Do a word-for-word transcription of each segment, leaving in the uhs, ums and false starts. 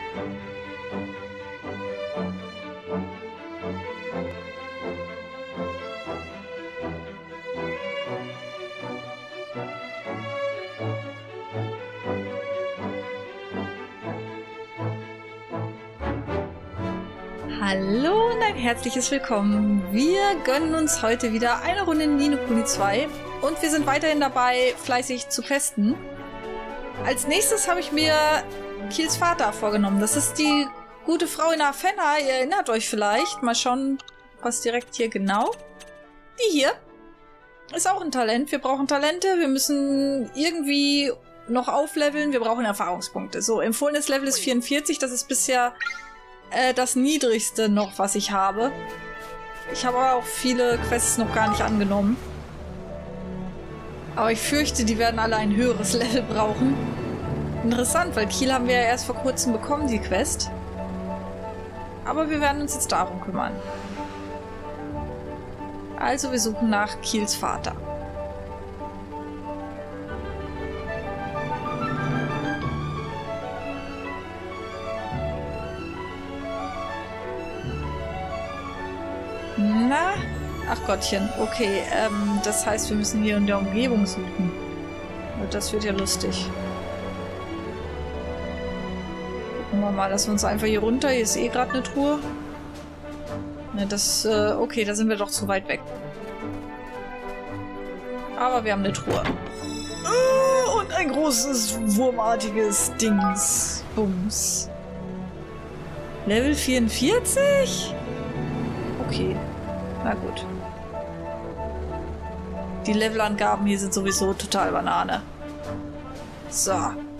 Hallo und ein herzliches Willkommen. Wir gönnen uns heute wieder eine Runde in Ni no Kuni zwei und wir sind weiterhin dabei, fleißig zu questen. Als nächstes habe ich mir Keels Vater vorgenommen. Das ist die gute Frau in Avena. Ihr erinnert euch vielleicht. Mal schauen, was direkt hier genau. Die hier ist auch ein Talent. Wir brauchen Talente. Wir müssen irgendwie noch aufleveln. Wir brauchen Erfahrungspunkte. So, empfohlenes Level ist vierundvierzig. Das ist bisher äh, das niedrigste noch, was ich habe. Ich habe aber auch viele Quests noch gar nicht angenommen. Aber ich fürchte, die werden alle ein höheres Level brauchen. Interessant, weil Kiel haben wir ja erst vor kurzem bekommen, die Quest. Aber wir werden uns jetzt darum kümmern. Also wir suchen nach Keels Vater. Na? Ach Gottchen, okay. Ähm, das heißt, wir müssen hier in der Umgebung suchen. Das wird ja lustig. Gucken wir mal, lassen wir uns einfach hier runter. Hier ist eh gerade eine Truhe. Ne, das, äh, okay, da sind wir doch zu weit weg. Aber wir haben eine Truhe. Uh, und ein großes, wurmartiges Dings. Bums. Level vierundvierzig? Okay. Na gut. Die Levelangaben hier sind sowieso total Banane. So.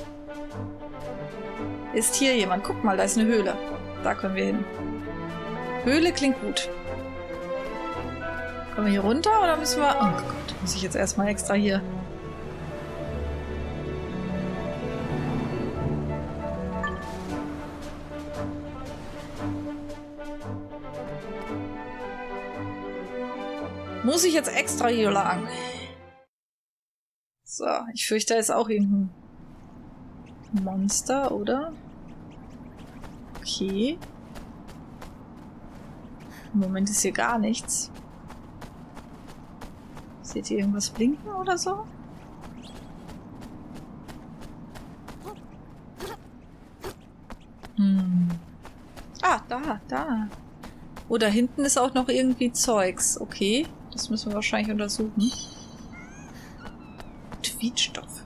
Ist hier jemand? Guck mal, da ist eine Höhle. Da können wir hin. Höhle klingt gut. Kommen wir hier runter oder müssen wir... Oh Gott, muss ich jetzt erstmal extra hier... Muss ich jetzt extra hier lang? So, ich fürchte, da ist auch irgendein Monster, oder? Okay. Im Moment ist hier gar nichts. Seht ihr irgendwas blinken oder so? Hm. Ah, da, da. Oh, da hinten ist auch noch irgendwie Zeugs. Okay. Das müssen wir wahrscheinlich untersuchen. Tweetstoff.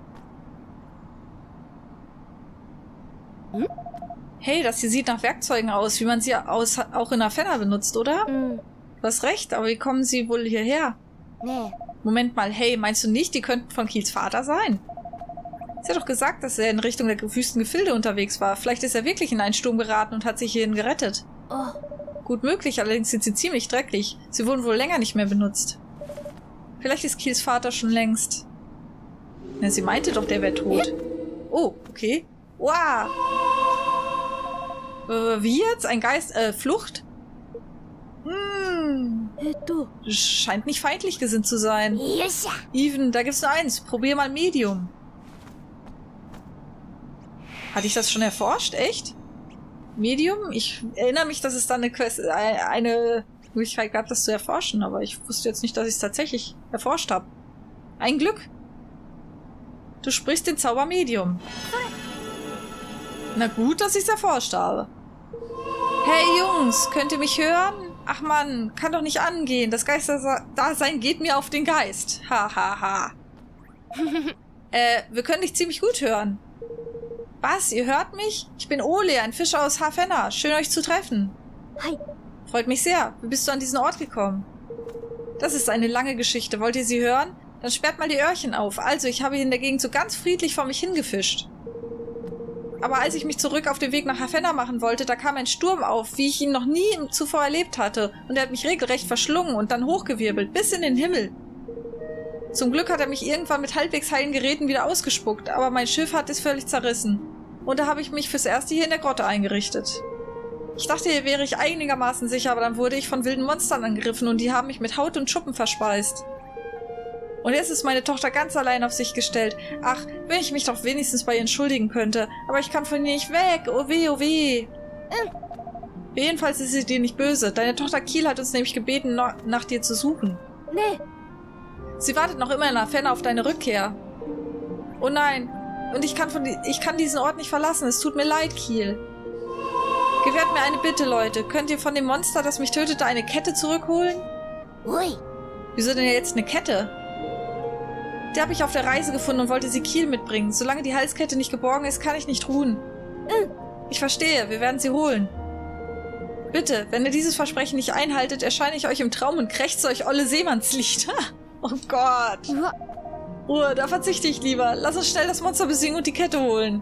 Hm? Hey, das hier sieht nach Werkzeugen aus, wie man sie aus, auch in Avena benutzt, oder? Hm. Du hast recht, aber wie kommen sie wohl hierher? Nee. Moment mal, hey, meinst du nicht, die könnten von Keels Vater sein? Sie hat doch gesagt, dass er in Richtung der wüsten Gefilde unterwegs war. Vielleicht ist er wirklich in einen Sturm geraten und hat sich hierhin gerettet. Oh. Gut möglich, allerdings sind sie ziemlich dreckig. Sie wurden wohl länger nicht mehr benutzt. Vielleicht ist Keels Vater schon längst. Ja, sie meinte doch, der wäre tot. Oh, okay. Wow. Äh, wie jetzt? Ein Geist? Äh, Flucht? Hm. Scheint nicht feindlich gesinnt zu sein. Even, da gibt's nur eins. Probier mal Medium. Hatte ich das schon erforscht? Echt? Medium? Ich erinnere mich, dass es da eine, Quest, eine Möglichkeit gab, das zu erforschen, aber ich wusste jetzt nicht, dass ich es tatsächlich erforscht habe. Ein Glück. Du sprichst den Zauber Medium. Na gut, dass ich es erforscht habe. Hey Jungs, könnt ihr mich hören? Ach Mann, kann doch nicht angehen. Das Geisterdasein geht mir auf den Geist. Ha, ha, ha. äh, wir können dich ziemlich gut hören. Was? Ihr hört mich? Ich bin Ole, ein Fischer aus Avena. Schön, euch zu treffen. Hi. Freut mich sehr. Wie bist du an diesen Ort gekommen? Das ist eine lange Geschichte. Wollt ihr sie hören? Dann sperrt mal die Öhrchen auf. Also, ich habe hier in der Gegend so ganz friedlich vor mich hingefischt. Aber als ich mich zurück auf den Weg nach Avena machen wollte, da kam ein Sturm auf, wie ich ihn noch nie zuvor erlebt hatte. Und er hat mich regelrecht verschlungen und dann hochgewirbelt, bis in den Himmel. Zum Glück hat er mich irgendwann mit halbwegs heilen Geräten wieder ausgespuckt, aber mein Schiff hat es völlig zerrissen. Und da habe ich mich fürs Erste hier in der Grotte eingerichtet. Ich dachte, hier wäre ich einigermaßen sicher, aber dann wurde ich von wilden Monstern angegriffen und die haben mich mit Haut und Schuppen verspeist. Und jetzt ist meine Tochter ganz allein auf sich gestellt. Ach, wenn ich mich doch wenigstens bei ihr entschuldigen könnte. Aber ich kann von ihr nicht weg. Oh weh, oh weh. Jedenfalls ist sie dir nicht böse. Deine Tochter Kiel hat uns nämlich gebeten, no nach dir zu suchen. Nee. Sie wartet noch immer in der Ferne auf deine Rückkehr. Oh nein. Und ich kann, von die ich kann diesen Ort nicht verlassen. Es tut mir leid, Kiel. Gewährt mir eine Bitte, Leute. Könnt ihr von dem Monster, das mich tötete, eine Kette zurückholen? Ui. Wieso denn jetzt eine Kette? Die habe ich auf der Reise gefunden und wollte sie Kiel mitbringen. Solange die Halskette nicht geborgen ist, kann ich nicht ruhen. Mhm. Ich verstehe. Wir werden sie holen. Bitte, wenn ihr dieses Versprechen nicht einhaltet, erscheine ich euch im Traum und krächze euch olle Seemannslicht. Oh Gott. Ruhe, da verzichte ich lieber. Lass uns schnell das Monster besiegen und die Kette holen.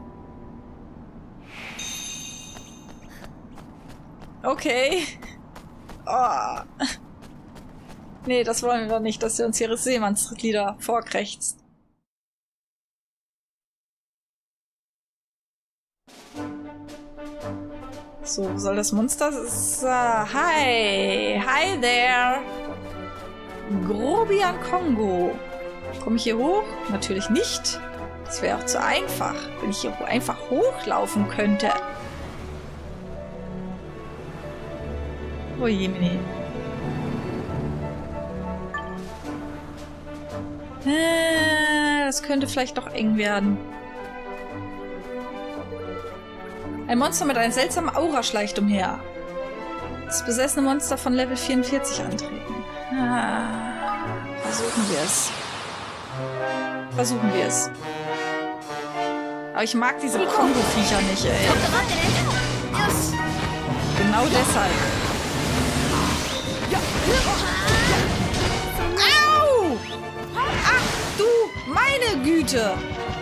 Okay. Oh. Nee, das wollen wir doch nicht, dass sie uns ihre Seemannslieder vorkrächzt. So, wo soll das Monster? Uh, hi! Hi there! Grobian Kongo. Komme ich hier hoch? Natürlich nicht. Das wäre auch zu einfach, wenn ich hier einfach hochlaufen könnte. Oh je, Mini. Äh, das könnte vielleicht doch eng werden. Ein Monster mit einer seltsamen Aura schleicht umher. Das besessene Monster von Level vierundvierzig antreten. Ah, versuchen wir es. Versuchen wir es. Aber ich mag diese Kongo-Viecher nicht, ey. Genau deshalb. Au! Ach du, meine Güte!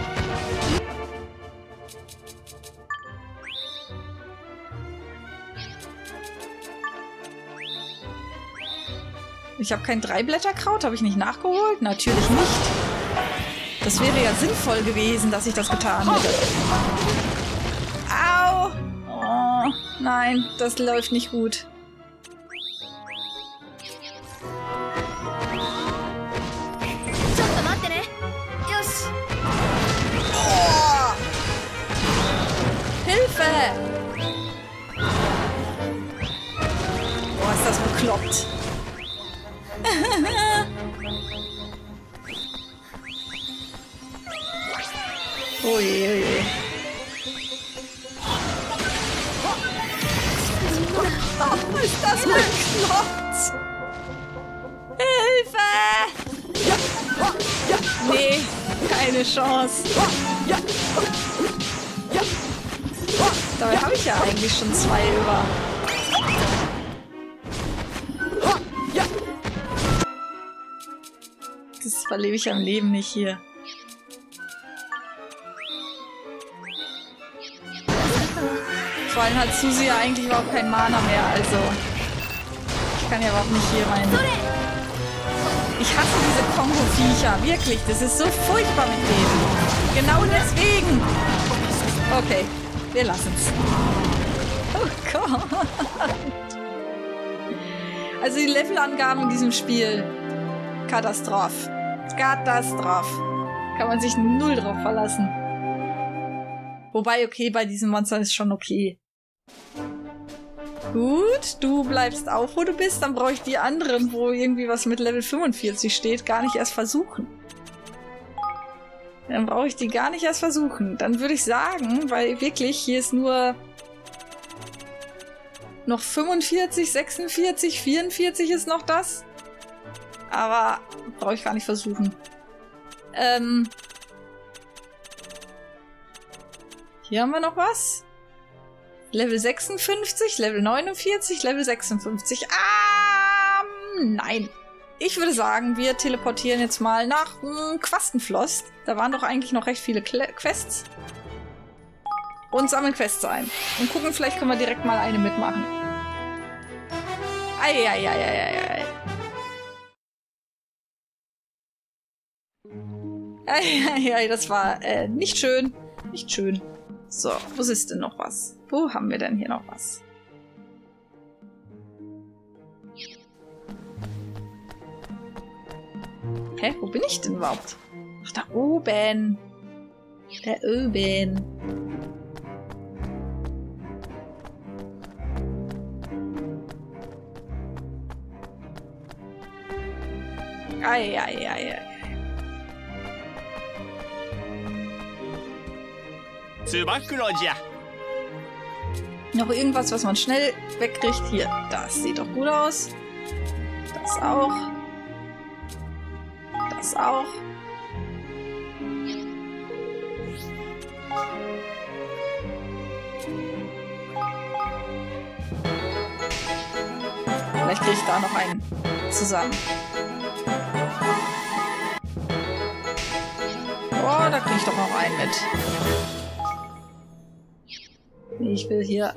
Ich habe kein Dreiblätterkraut, habe ich nicht nachgeholt? Natürlich nicht. Das wäre ja sinnvoll gewesen, dass ich das getan hätte. Au! Oh, nein, das läuft nicht gut. Oh! Hilfe! Boah, ist das bekloppt. Oh je, oh je. Oh, ist das bekloppt? Hilfe! Nee, keine Chance. Dabei habe ich ja eigentlich schon zwei über. Das verlebe ich am Leben nicht hier. Vor allem hat Susi ja eigentlich überhaupt kein Mana mehr, also ich kann ja überhaupt nicht hier rein. Ich hasse diese Kongo-Viecher, wirklich, das ist so furchtbar mit denen. Genau deswegen. Okay, wir lassen's. Oh Gott. Also die Levelangaben in diesem Spiel, Katastrophe. Katastrophe. Kann man sich null drauf verlassen. Wobei, okay, bei diesem Monster ist schon okay. Gut, du bleibst auf, wo du bist. Dann brauche ich die anderen, wo irgendwie was mit Level fünfundvierzig steht, gar nicht erst versuchen. Dann brauche ich die gar nicht erst versuchen. Dann würde ich sagen, weil wirklich, hier ist nur noch fünfundvierzig, sechsundvierzig, vierundvierzig ist noch das. Aber brauche ich gar nicht versuchen. Ähm... Hier haben wir noch was. Level sechsundfünfzig, Level neunundvierzig, Level sechsundfünfzig. Ah, nein. Ich würde sagen, wir teleportieren jetzt mal nach hm, Quastenfloss. Da waren doch eigentlich noch recht viele Kle Quests. Und sammeln Quests ein. Und gucken, vielleicht können wir direkt mal eine mitmachen. Eieieiei. Eieiei, das war äh, nicht schön. Nicht schön. So, wo ist denn noch was? Wo haben wir denn hier noch was? Hä, wo bin ich denn überhaupt? Ach, da oben. Da oben. Ei, ei, ei, ei. Noch irgendwas, was man schnell wegkriegt. Hier, das sieht doch gut aus. Das auch. Das auch. Vielleicht kriege ich da noch einen zusammen. Oh, da kriege ich doch noch einen mit. Ich will hier...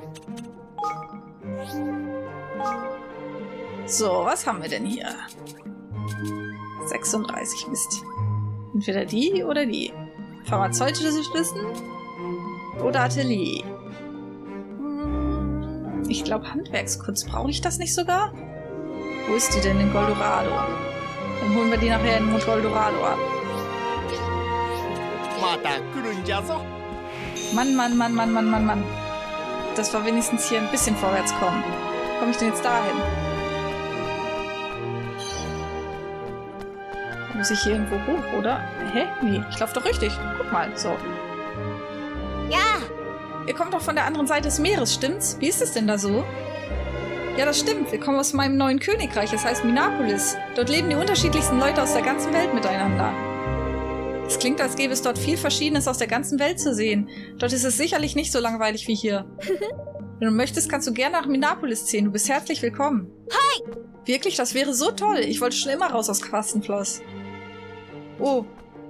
So, was haben wir denn hier? sechsunddreißig, Mist. Entweder die oder die. Pharmazeutisches Wissen oder Atelier. Hm, ich glaube, Handwerkskunst. Brauche ich das nicht sogar? Wo ist die denn in Goldorado? Dann holen wir die nachher in Goldorado ab. Mann, Mann, Mann, Mann, Mann, Mann, Mann. Dass wir wenigstens hier ein bisschen vorwärts kommen. Komme ich denn jetzt dahin? Muss ich hier irgendwo hoch, oder? Hä? Nee, ich laufe doch richtig. Guck mal, so. Ja! Ihr kommt doch von der anderen Seite des Meeres, stimmt's? Wie ist es denn da so? Ja, das stimmt. Wir kommen aus meinem neuen Königreich. Es heißt Minapolis. Dort leben die unterschiedlichsten Leute aus der ganzen Welt miteinander. Es klingt, als gäbe es dort viel Verschiedenes aus der ganzen Welt zu sehen. Dort ist es sicherlich nicht so langweilig wie hier. Wenn du möchtest, kannst du gerne nach Minapolis ziehen. Du bist herzlich willkommen. Hi! Wirklich, das wäre so toll. Ich wollte schon immer raus aus Quastenfloss. Oh.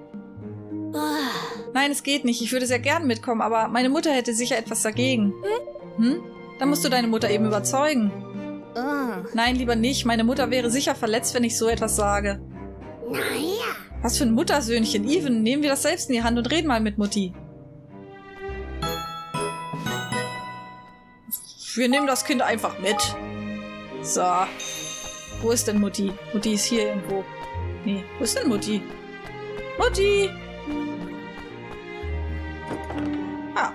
Nein, es geht nicht. Ich würde sehr gern mitkommen, aber meine Mutter hätte sicher etwas dagegen. Hm? Dann musst du deine Mutter eben überzeugen. Nein, lieber nicht. Meine Mutter wäre sicher verletzt, wenn ich so etwas sage. Naja. Was für ein Muttersöhnchen. Even, nehmen wir das selbst in die Hand und reden mal mit Mutti. Wir nehmen das Kind einfach mit. So. Wo ist denn Mutti? Mutti ist hier irgendwo. Nee, wo ist denn Mutti? Mutti! Ah.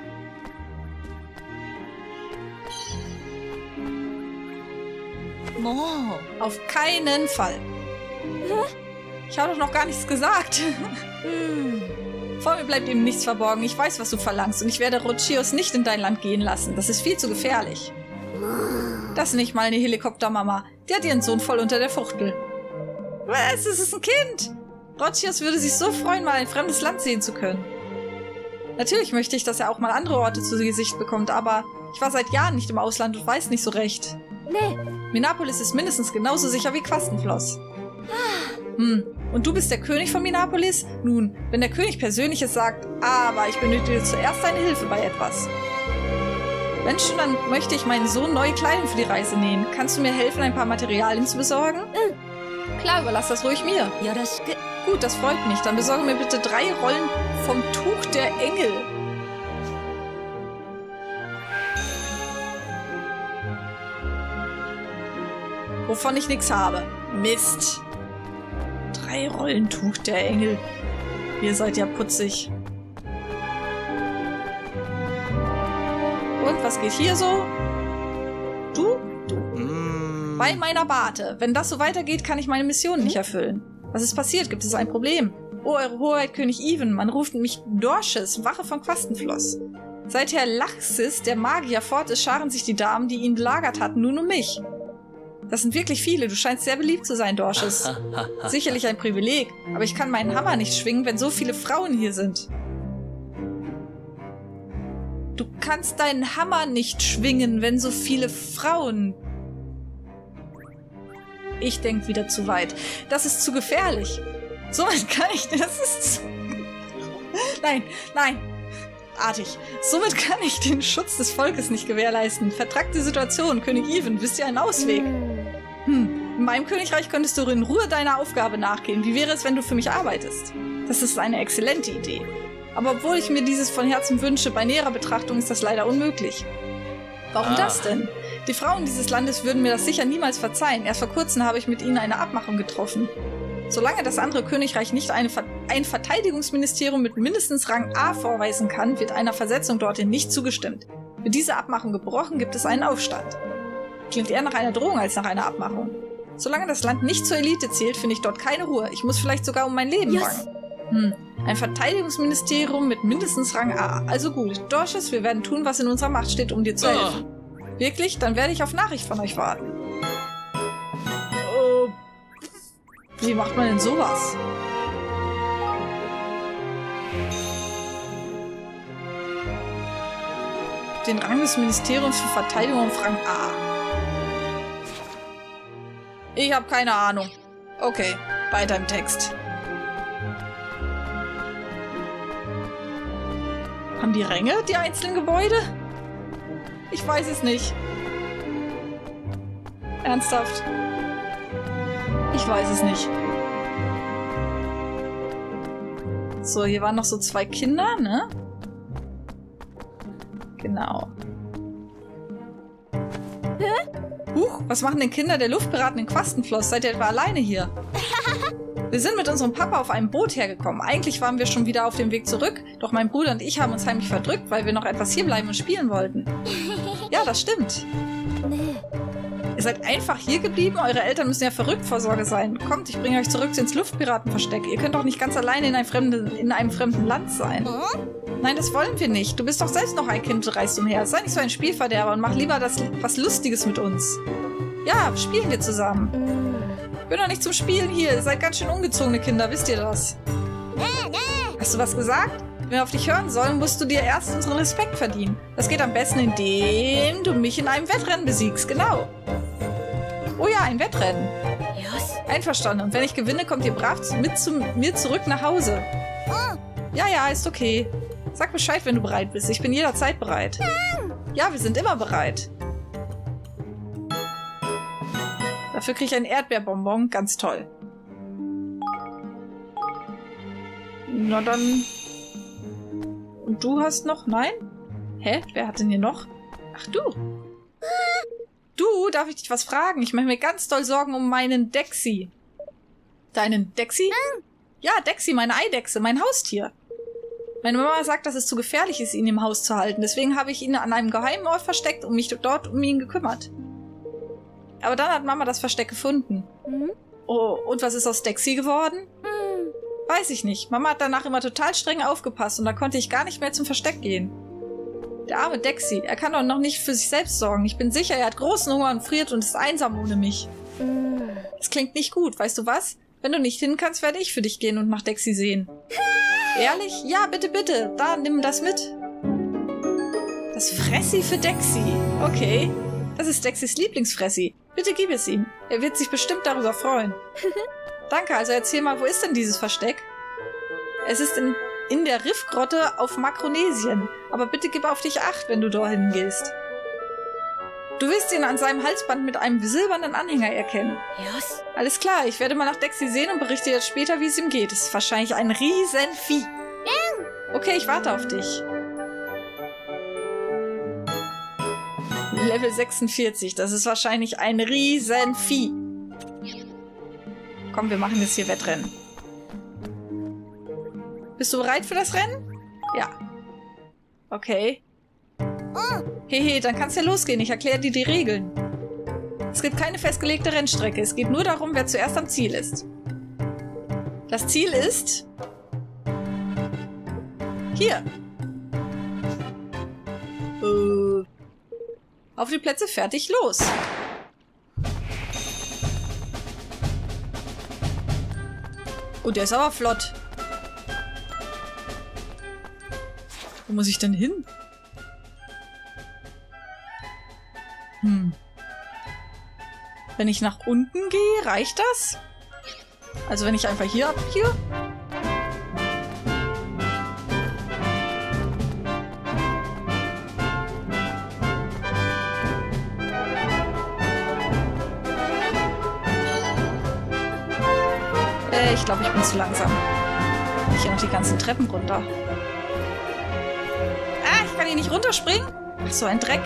Mo. Auf keinen Fall. Ich habe doch noch gar nichts gesagt. Vor mir bleibt ihm nichts verborgen. Ich weiß, was du verlangst und ich werde Rochios nicht in dein Land gehen lassen. Das ist viel zu gefährlich. Das ist nicht mal eine Helikoptermama. Die hat ihren Sohn voll unter der Fuchtel. Was? Es ist ein Kind! Rochios würde sich so freuen, mal ein fremdes Land sehen zu können. Natürlich möchte ich, dass er auch mal andere Orte zu Gesicht bekommt, aber ich war seit Jahren nicht im Ausland und weiß nicht so recht. Nee. Minapolis ist mindestens genauso sicher wie Quastenfloss. Hm, und du bist der König von Minapolis? Nun, wenn der König Persönliches sagt, aber ich benötige zuerst deine Hilfe bei etwas. Wenn schon, dann möchte ich meinen Sohn neue Kleidung für die Reise nähen. Kannst du mir helfen, ein paar Materialien zu besorgen? Mhm. Klar, überlass das ruhig mir. Ja, das geht. Gut, das freut mich. Dann besorge mir bitte drei Rollen vom Tuch der Engel. Wovon ich nichts habe. Mist. Drei Rollen Tuch der Engel. Ihr seid ja putzig. Und was geht hier so? Du? Du. Mm. Bei meiner Barte. Wenn das so weitergeht, kann ich meine Mission nicht erfüllen. Was ist passiert? Gibt es ein Problem? Oh, Eure Hoheit, König Even. Man ruft mich Dorches, Wache von Quastenfloss. Seit Herr Laxis, der Magier, fort ist, scharen sich die Damen, die ihn belagert hatten, nun um mich. Das sind wirklich viele. Du scheinst sehr beliebt zu sein, Dorches. Sicherlich ein Privileg, aber ich kann meinen Hammer nicht schwingen, wenn so viele Frauen hier sind. Du kannst deinen Hammer nicht schwingen, wenn so viele Frauen... Ich denke wieder zu weit. Das ist zu gefährlich. So weit kann ich... Das ist zu... Nein, nein. Artig. Somit kann ich den Schutz des Volkes nicht gewährleisten. Vertrackte Situation, König Even. Wisst ihr einen Ausweg? Hm. In meinem Königreich könntest du in Ruhe deiner Aufgabe nachgehen. Wie wäre es, wenn du für mich arbeitest? Das ist eine exzellente Idee. Aber obwohl ich mir dieses von Herzen wünsche, bei näherer Betrachtung ist das leider unmöglich. Warum ah. das denn? Die Frauen dieses Landes würden mir das sicher niemals verzeihen. Erst vor kurzem habe ich mit ihnen eine Abmachung getroffen. Solange das andere Königreich nicht eine Ver ein Verteidigungsministerium mit mindestens Rang A vorweisen kann, wird einer Versetzung dorthin nicht zugestimmt. Wird diese Abmachung gebrochen, gibt es einen Aufstand. Klingt eher nach einer Drohung als nach einer Abmachung. Solange das Land nicht zur Elite zählt, finde ich dort keine Ruhe. Ich muss vielleicht sogar um mein Leben Yes. bangen. Hm. Ein Verteidigungsministerium mit mindestens Rang A. Also gut, Dorches, wir werden tun, was in unserer Macht steht, um dir zu helfen. Oh. Wirklich? Dann werde ich auf Nachricht von euch warten. Oh. Wie macht man denn sowas? Den Rang des Ministeriums für Verteidigung auf Rang A. Ich habe keine Ahnung. Okay, weiter im Text. Haben die Ränge, die einzelnen Gebäude? Ich weiß es nicht. Ernsthaft? Ich weiß es nicht. So, hier waren noch so zwei Kinder, ne? Genau. Huch, was machen denn Kinder der Luftpiraten in Quastenfloss? Seid ihr etwa alleine hier? Wir sind mit unserem Papa auf einem Boot hergekommen. Eigentlich waren wir schon wieder auf dem Weg zurück, doch mein Bruder und ich haben uns heimlich verdrückt, weil wir noch etwas hierbleiben und spielen wollten. Ja, das stimmt. Ihr seid einfach hier geblieben? Eure Eltern müssen ja verrückt vor Sorge sein. Kommt, ich bringe euch zurück ins Luftpiratenversteck. Ihr könnt doch nicht ganz alleine in, ein fremde, in einem fremden Land sein. Nein, das wollen wir nicht. Du bist doch selbst noch ein Kind und reist umher. Sei nicht so ein Spielverderber und mach lieber das, was Lustiges mit uns. Ja, spielen wir zusammen. Ich bin doch nicht zum Spielen hier. Ihr seid ganz schön ungezogene Kinder, wisst ihr das? Hast du was gesagt? Wenn wir auf dich hören sollen, musst du dir erst unseren Respekt verdienen. Das geht am besten, indem du mich in einem Wettrennen besiegst. Genau. Oh ja, ein Wettrennen. Einverstanden. Und wenn ich gewinne, kommt ihr brav mit zu mir zurück nach Hause. Ja, ja, ist okay. Sag Bescheid, wenn du bereit bist. Ich bin jederzeit bereit. Ja, wir sind immer bereit. Dafür kriege ich einen Erdbeerbonbon. Ganz toll. Na dann... Und du hast noch... Nein? Hä? Wer hat denn hier noch? Ach, du. Du, darf ich dich was fragen? Ich mache mir ganz doll Sorgen um meinen Dexy. Deinen Dexy? Ja, Dexy, meine Eidechse, mein Haustier. Meine Mama sagt, dass es zu gefährlich ist, ihn im Haus zu halten. Deswegen habe ich ihn an einem geheimen Ort versteckt und mich dort um ihn gekümmert. Aber dann hat Mama das Versteck gefunden. Mhm. Oh, und was ist aus Dexy geworden? Mhm. Weiß ich nicht. Mama hat danach immer total streng aufgepasst und da konnte ich gar nicht mehr zum Versteck gehen. Der arme Dexy, er kann doch noch nicht für sich selbst sorgen. Ich bin sicher, er hat großen Hunger und friert und ist einsam ohne mich. Mhm. Das klingt nicht gut, weißt du was? Wenn du nicht hin kannst, werde ich für dich gehen und nach Dexy sehen. Ehrlich? Ja, bitte, bitte. Da, nimm das mit. Das Fressi für Dexy. Okay. Das ist Dexys Lieblingsfressi. Bitte gib es ihm. Er wird sich bestimmt darüber freuen. Danke, also erzähl mal, wo ist denn dieses Versteck? Es ist in, in der Riffgrotte auf Makronesien. Aber bitte gib auf dich acht, wenn du dorthin gehst. Du wirst ihn an seinem Halsband mit einem silbernen Anhänger erkennen. Yes. Alles klar, ich werde mal nach Dexy sehen und berichte jetzt später, wie es ihm geht. Es ist wahrscheinlich ein Riesenvieh. Okay, ich warte auf dich. Level sechsundvierzig, das ist wahrscheinlich ein Riesenvieh. Komm, wir machen jetzt hier Wettrennen. Bist du bereit für das Rennen? Ja. Okay. Hehe, dann kann's ja losgehen. Ich erkläre dir die Regeln. Es gibt keine festgelegte Rennstrecke. Es geht nur darum, wer zuerst am Ziel ist. Das Ziel ist... Hier. Äh... Auf die Plätze, fertig, los. Oh, der ist aber flott. Wo muss ich denn hin? Hm. Wenn ich nach unten gehe, reicht das? Also wenn ich einfach hier abbiege? Äh, ich glaube, ich bin zu langsam. Ich gehe noch die ganzen Treppen runter. Ah, ich kann hier nicht runterspringen? Ach, so ein Dreck.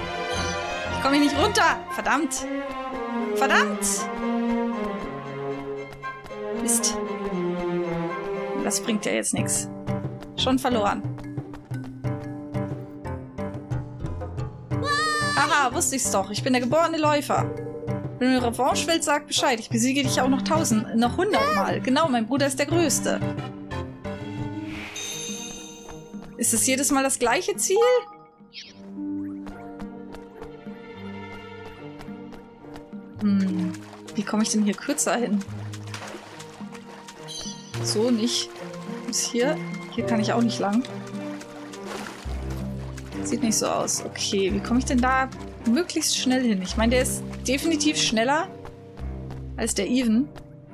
Ich komme hier nicht runter. Verdammt. Verdammt. Mist. Das bringt ja jetzt nichts. Schon verloren. Haha, wusste ich's doch. Ich bin der geborene Läufer. Wenn du Revanche willst, sag Bescheid. Ich besiege dich auch noch tausend, noch hundertmal. Genau, mein Bruder ist der Größte. Ist es jedes Mal das gleiche Ziel? Hm, wie komme ich denn hier kürzer hin? So nicht. Bis hier. Hier kann ich auch nicht lang. Sieht nicht so aus. Okay, wie komme ich denn da möglichst schnell hin? Ich meine, der ist definitiv schneller als der Even.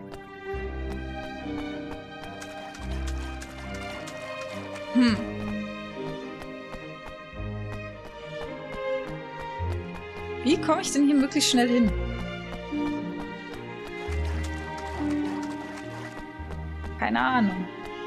Hm. Wie komme ich denn hier möglichst schnell hin? Keine Ahnung.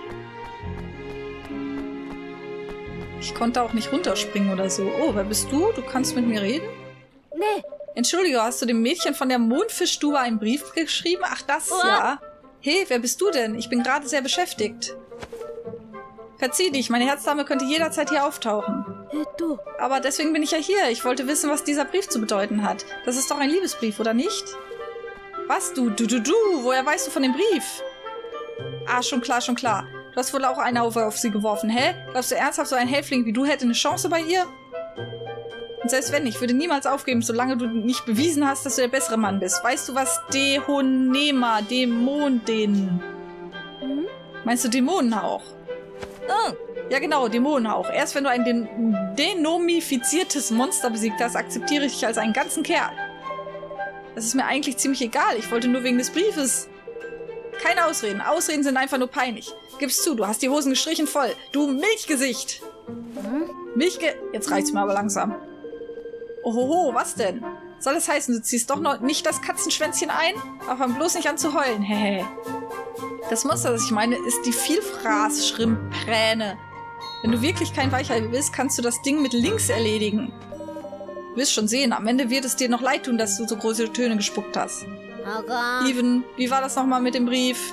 Ich konnte auch nicht runterspringen oder so. Oh, wer bist du? Du kannst mit mir reden? Nee. Entschuldige, hast du dem Mädchen von der Mondfischstube einen Brief geschrieben? Ach, das oh. ja. Hey, wer bist du denn? Ich bin gerade sehr beschäftigt. Verzieh dich, meine Herzdame könnte jederzeit hier auftauchen. Hey, du. Aber deswegen bin ich ja hier. Ich wollte wissen, was dieser Brief zu bedeuten hat. Das ist doch ein Liebesbrief, oder nicht? Was, du, du, du, du? Woher weißt du von dem Brief? Ah, schon klar, schon klar. Du hast wohl auch einen auf, auf sie geworfen, hä? Glaubst du ernsthaft, so ein Häftling wie du hätte eine Chance bei ihr? Und selbst wenn, ich würde niemals aufgeben, solange du nicht bewiesen hast, dass du der bessere Mann bist. Weißt du was? Dehonema, Dämonen. Mhm. Meinst du Dämonenhauch? Oh. Ja genau, Dämonenhauch. Erst wenn du ein den denomifiziertes Monster besiegt hast, akzeptiere ich dich als einen ganzen Kerl. Das ist mir eigentlich ziemlich egal. Ich wollte nur wegen des Briefes. Keine Ausreden. Ausreden sind einfach nur peinlich. Gib's zu, du hast die Hosen gestrichen voll. Du Milchgesicht. Mhm. Milchge... Jetzt reicht's mir aber langsam. Ohoho, was denn? Soll das heißen, du ziehst doch noch nicht das Katzenschwänzchen ein? Aber fang bloß nicht an zu heulen. Hehe. Das Monster, das ich meine, ist die Vielfraß-Schrimppräne. Wenn du wirklich kein Weichei bist, kannst du das Ding mit links erledigen. Du wirst schon sehen, am Ende wird es dir noch leid tun, dass du so große Töne gespuckt hast. Okay. Even, wie war das nochmal mit dem Brief?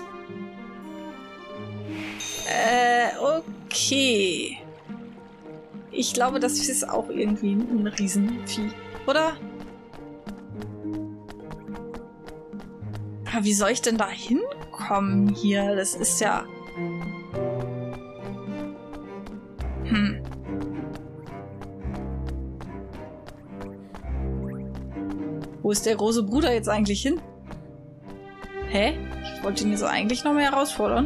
Äh, okay. Ich glaube, das ist auch irgendwie ein Riesenvieh, oder? Aber wie soll ich denn da hinkommen hier? Das ist ja... Hm. Wo ist der große Bruder jetzt eigentlich hin? Hä? Ich wollte ihn hier so eigentlich noch mehr herausfordern.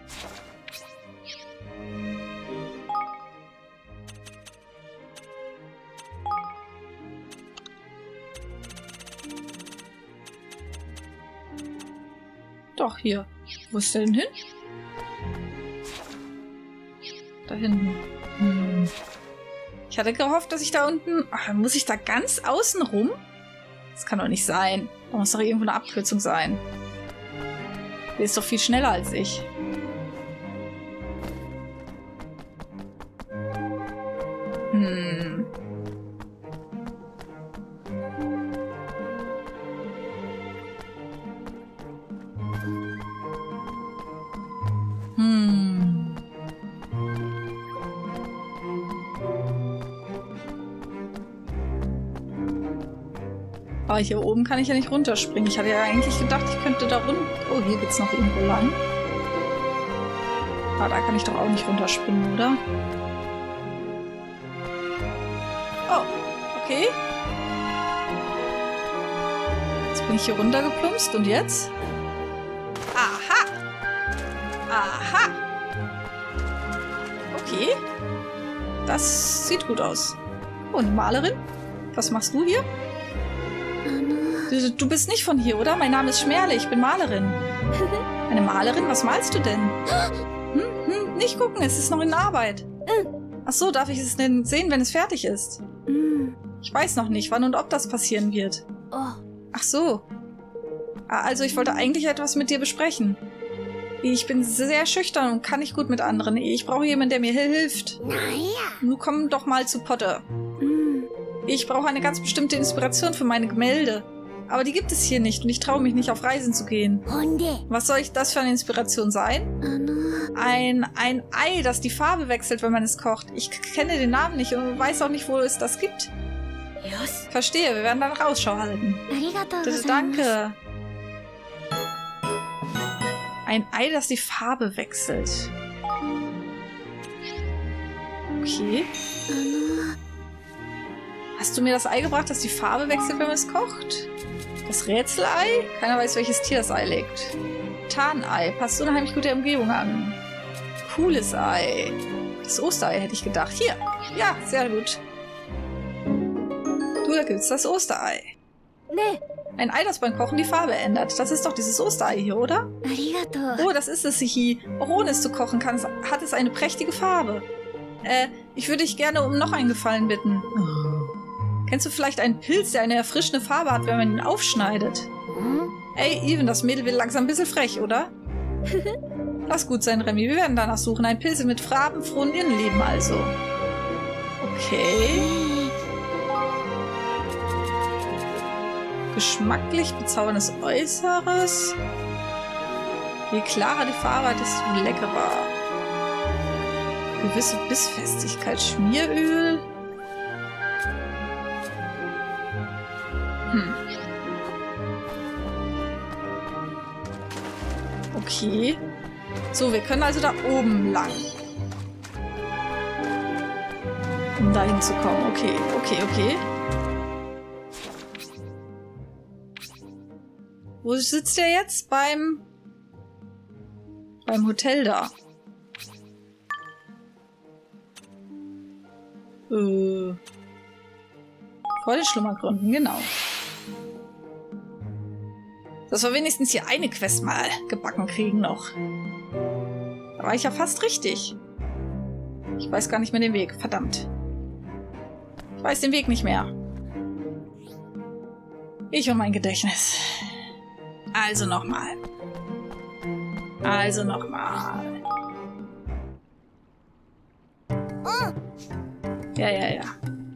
Doch, hier. Wo ist der denn hin? Da hinten. Hm. Ich hatte gehofft, dass ich da unten... Ach, muss ich da ganz außen rum? Das kann doch nicht sein. Da muss doch irgendwo eine Abkürzung sein. Der ist doch viel schneller als ich. Hm. Hm. Aber hier oben kann ich ja nicht runterspringen. Ich hatte ja eigentlich gedacht, ich könnte da runter... Oh, hier geht's noch irgendwo lang. Ah, da kann ich doch auch nicht runterspringen, oder? Oh, okay. Jetzt bin ich hier runtergeplumpst und jetzt? Aha! Aha! Okay. Das sieht gut aus. Oh, eine Malerin? Was machst du hier? Du, du bist nicht von hier, oder? Mein Name ist Schmerle, ich bin Malerin. Eine Malerin? Was malst du denn? Hm, hm, nicht gucken, es ist noch in Arbeit. Ach so, darf ich es denn sehen, wenn es fertig ist? Ich weiß noch nicht, wann und ob das passieren wird. Ach so. Also, ich wollte eigentlich etwas mit dir besprechen. Ich bin sehr schüchtern und kann nicht gut mit anderen. Ich brauche jemanden, der mir hilft. Nun komm doch mal zu Potter. Ich brauche eine ganz bestimmte Inspiration für meine Gemälde. Aber die gibt es hier nicht und ich traue mich nicht, auf Reisen zu gehen. Was soll ich das für eine Inspiration sein? Ein, ein Ei, das die Farbe wechselt, wenn man es kocht. Ich kenne den Namen nicht und weiß auch nicht, wo es das gibt. Verstehe, wir werden danach Ausschau halten. Bitte, danke. Ein Ei, das die Farbe wechselt. Okay. Hast du mir das Ei gebracht, das die Farbe wechselt, wenn man es kocht? Das Rätselei? Keiner weiß, welches Tier das Ei legt. Tarnei. Passt unheimlich gut der Umgebung an. Cooles Ei. Das Osterei hätte ich gedacht. Hier. Ja, sehr gut. Du, da gibt's das Osterei. Nee. Ein Ei, das beim Kochen die Farbe ändert. Das ist doch dieses Osterei hier, oder? Oh, das ist es, Sichi. Auch ohne es zu kochen kann, hat es eine prächtige Farbe. Äh, ich würde dich gerne um noch einen Gefallen bitten. Kennst du vielleicht einen Pilz, der eine erfrischende Farbe hat, wenn man ihn aufschneidet? Hm? Ey, Even, das Mädel wird langsam ein bisschen frech, oder? Lass gut sein, Remy. Wir werden danach suchen. Ein Pilz mit farbenfrohen Innenleben also. Okay. Geschmacklich bezauberndes Äußeres. Je klarer die Farbe, desto leckerer. Gewisse Bissfestigkeit. Schmieröl. Hm. Okay. So, wir können also da oben lang. Um da hinzukommen. Okay, okay, okay. Wo sitzt der jetzt? Beim... Beim Hotel da. Äh... Vor den Schlummergründen, genau. Dass wir wenigstens hier eine Quest mal gebacken kriegen noch. Da war ich ja fast richtig. Ich weiß gar nicht mehr den Weg. Verdammt. Ich weiß den Weg nicht mehr. Ich und mein Gedächtnis. Also nochmal. Also nochmal. Ja, ja, ja.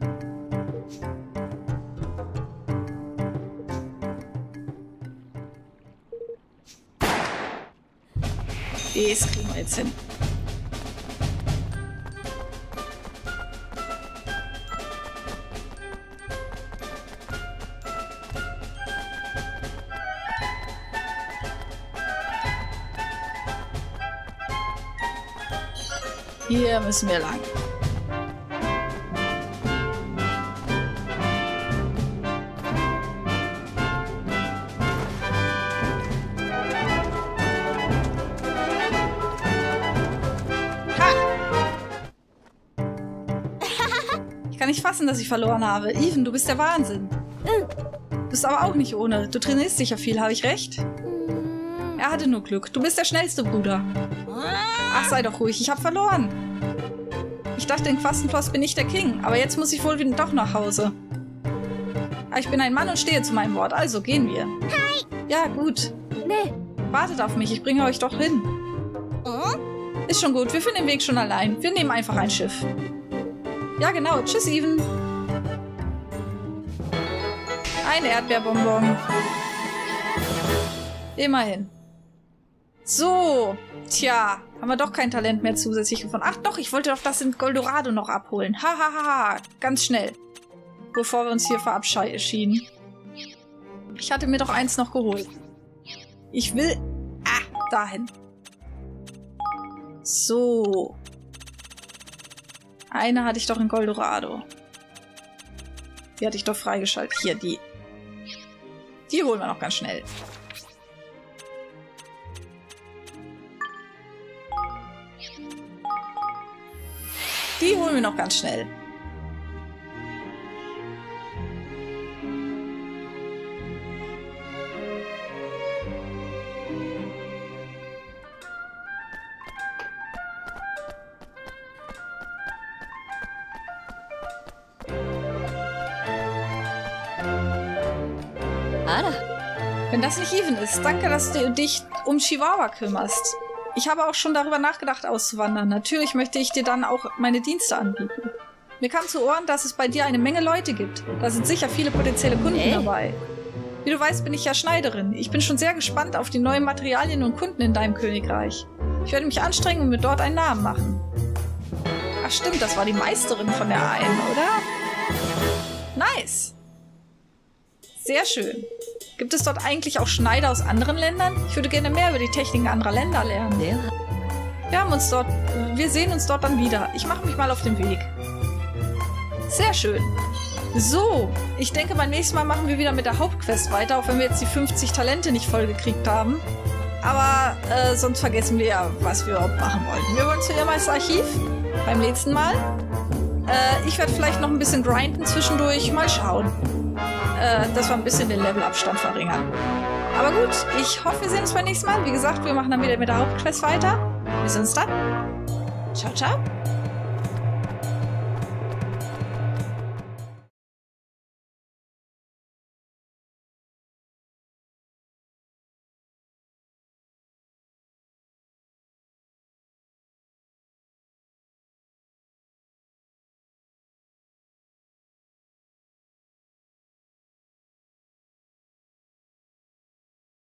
Das kriegen wir jetzt hin. Hier müssen wir lang. Nicht fassen, dass ich verloren habe. Even, du bist der Wahnsinn. Du bist aber auch nicht ohne. Du trainierst sicher viel, habe ich recht? Er hatte nur Glück. Du bist der schnellste Bruder. Ach, sei doch ruhig. Ich habe verloren. Ich dachte, in Quastenfloss bin ich der King. Aber jetzt muss ich wohl wieder doch nach Hause. Aber ich bin ein Mann und stehe zu meinem Wort. Also gehen wir. Hi. Ja, gut. Nee. Wartet auf mich. Ich bringe euch doch hin. Ist schon gut. Wir finden den Weg schon allein. Wir nehmen einfach ein Schiff. Ja, genau. Tschüss, Even. Ein Erdbeerbonbon. Immerhin. So. Tja, haben wir doch kein Talent mehr zusätzlich gefunden. Ach doch, ich wollte doch das in Goldorado noch abholen. Hahaha. Ha, ha. Ganz schnell. Bevor wir uns hier verabschieden. Ich hatte mir doch eins noch geholt. Ich will... Ah, dahin. So. Eine hatte ich doch in Goldorado. Die hatte ich doch freigeschaltet. Hier, die. Die holen wir noch ganz schnell. Die holen wir noch ganz schnell. Wenn das nicht Even ist, danke, dass du dich um Chihuahua kümmerst. Ich habe auch schon darüber nachgedacht, auszuwandern. Natürlich möchte ich dir dann auch meine Dienste anbieten. Mir kam zu Ohren, dass es bei dir eine Menge Leute gibt. Da sind sicher viele potenzielle Kunden hey. dabei. Wie du weißt, bin ich ja Schneiderin. Ich bin schon sehr gespannt auf die neuen Materialien und Kunden in deinem Königreich. Ich werde mich anstrengen und mir dort einen Namen machen. Ach stimmt, das war die Meisterin von der einen, oder? Nice. Sehr schön. Gibt es dort eigentlich auch Schneider aus anderen Ländern? Ich würde gerne mehr über die Techniken anderer Länder lernen. Ja. Wir haben uns dort, wir sehen uns dort dann wieder. Ich mache mich mal auf den Weg. Sehr schön. So, ich denke, beim nächsten Mal machen wir wieder mit der Hauptquest weiter, auch wenn wir jetzt die fünfzig Talente nicht voll gekriegt haben. Aber äh, sonst vergessen wir ja, was wir überhaupt machen wollten. Wir wollen zu Irmas Archiv beim nächsten Mal. Äh, ich werde vielleicht noch ein bisschen grinden zwischendurch. Mal schauen. Äh, dass wir ein bisschen den Levelabstand verringern. Aber gut, ich hoffe, wir sehen uns beim nächsten Mal. Wie gesagt, wir machen dann wieder mit der Hauptquest weiter. Wir sehen uns dann. Ciao, ciao.